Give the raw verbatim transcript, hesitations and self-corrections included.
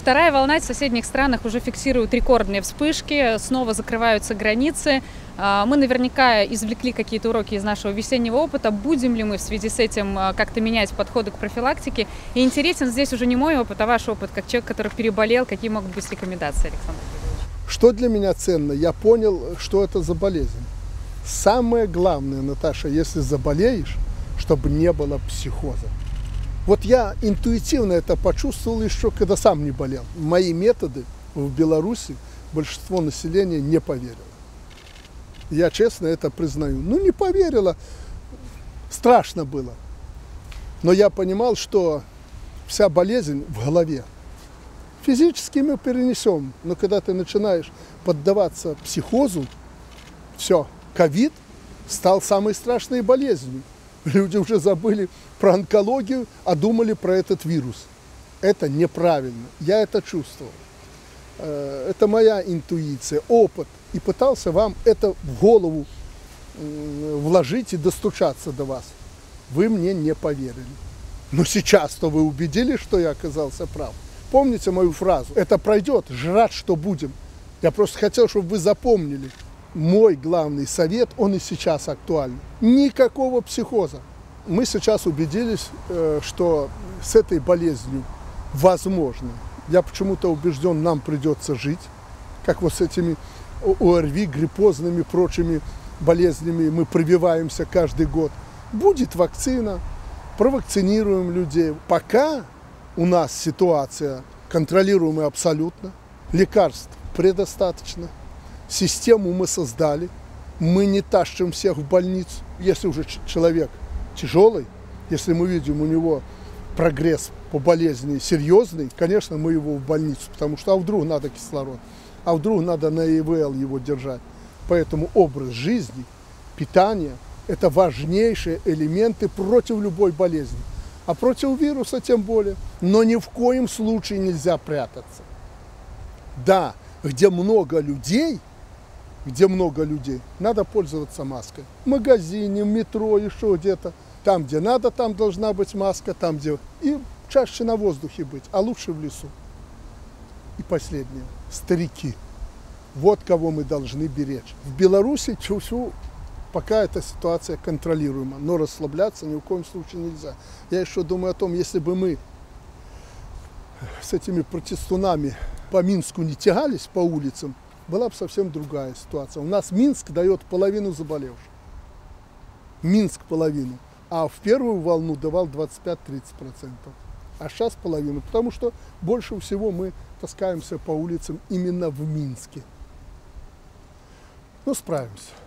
Вторая волна в соседних странах уже фиксирует рекордные вспышки, снова закрываются границы. Мы наверняка извлекли какие-то уроки из нашего весеннего опыта. Будем ли мы в связи с этим как-то менять подходы к профилактике? И интересен здесь уже не мой опыт, а ваш опыт, как человек, который переболел. Какие могут быть рекомендации, Александр Григорьевич? Что для меня ценно? Я понял, что это за болезнь. Самое главное, Наташа, если заболеешь, чтобы не было психоза. Вот я интуитивно это почувствовал еще, когда сам не болел. Мои методы в Беларуси большинство населения не поверило. Я честно это признаю. Ну, не поверило. Страшно было. Но я понимал, что вся болезнь в голове. Физически мы перенесем, но когда ты начинаешь поддаваться психозу, все, ковид стал самой страшной болезнью. Люди уже забыли про онкологию, а думали про этот вирус. Это неправильно. Я это чувствовал. Это моя интуиция, опыт. И пытался вам это в голову вложить и достучаться до вас. Вы мне не поверили. Но сейчас-то вы убедились, что я оказался прав. Помните мою фразу? Это пройдет, жрать что будем. Я просто хотел, чтобы вы запомнили. Мой главный совет, он и сейчас актуален. Никакого психоза. Мы сейчас убедились, что с этой болезнью возможно. Я почему-то убежден, нам придется жить, как вот с этими ОРВИ, гриппозными, прочими болезнями мы прививаемся каждый год. Будет вакцина, провакцинируем людей. Пока у нас ситуация контролируемая абсолютно, лекарств предостаточно. Систему мы создали, мы не тащим всех в больницу. Если уже человек тяжелый, если мы видим у него прогресс по болезни серьезный, конечно, мы его в больницу, потому что а вдруг надо кислород, а вдруг надо на ИВЛ его держать. Поэтому образ жизни, питание – это важнейшие элементы против любой болезни. А против вируса тем более. Но ни в коем случае нельзя прятаться. Да, где много людей, где много людей, надо пользоваться маской. В магазине, в метро, еще где-то. Там, где надо, там должна быть маска, там, где... И чаще на воздухе быть, а лучше в лесу. И последнее. Старики. Вот кого мы должны беречь. В Беларуси чу-чу, пока эта ситуация контролируема, но расслабляться ни в коем случае нельзя. Я еще думаю о том, если бы мы с этими протестунами по Минску не тягались по улицам, была бы совсем другая ситуация. У нас Минск дает половину заболевших. Минск половину. А в первую волну давал двадцать пять-тридцать процентов. А сейчас половину. Потому что больше всего мы таскаемся по улицам именно в Минске. Ну, справимся.